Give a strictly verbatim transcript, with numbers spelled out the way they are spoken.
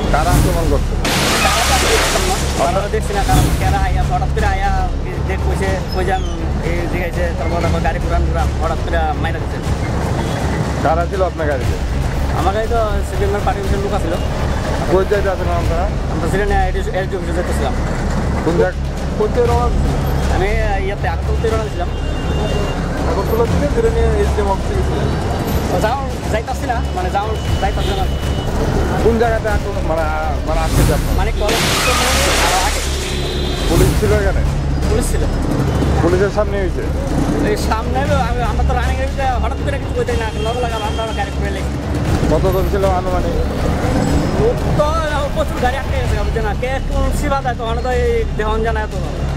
কারা আক্রমণ করছে? আপনারা দেখছি না কারণ কেরা আয়া হঠাৎ করে আয়া দেখ কইছে কই যান এই দিকে তারপর তারপর গাড়ি পুরান পুরান হঠাৎ করে মাইরা দিচ্ছে। কারা ছিল আপনার গাড়িতে? আমার গাড়ি তো সিভিলের পার্টি অফিসের লোক ছিল। কোন জায়গায় আছেন আপনারা? আমরা সিলেটে এলজি অফিসে যেতেছিলাম। কোন জায়গা করতে রওনা দিয়েছিলেন? আমি ইয়াতে আগরতলাতে রওনা দিয়েছিলাম। আগরতলা থেকে ধরে নিয়ে এসডিএম অফিসে গেছিলেন? যাও যাইতাছি না মানে যাও যাইতাছি না। কোন জায়গাতে আক্রমণ মানে মানে আসছে আপনার? মানে কলেজ আগে পুলিশ ছিল এখানে? পুলিশ ছিল। পুলিশের সামনে হয়েছে? এই সামনে আমি আমরা তো রানিং এর ভিতরে হঠাৎ করে কিছু কইতে না নজর লাগাম আমরা গাড়ি করে লেগে কতজন ছিল আনুমানিক? তো প্রচুর গাড়ি আটকে গেছে বুঝছে না কে কোন সিবা দেয় তো তো এই দেহন জানায় তো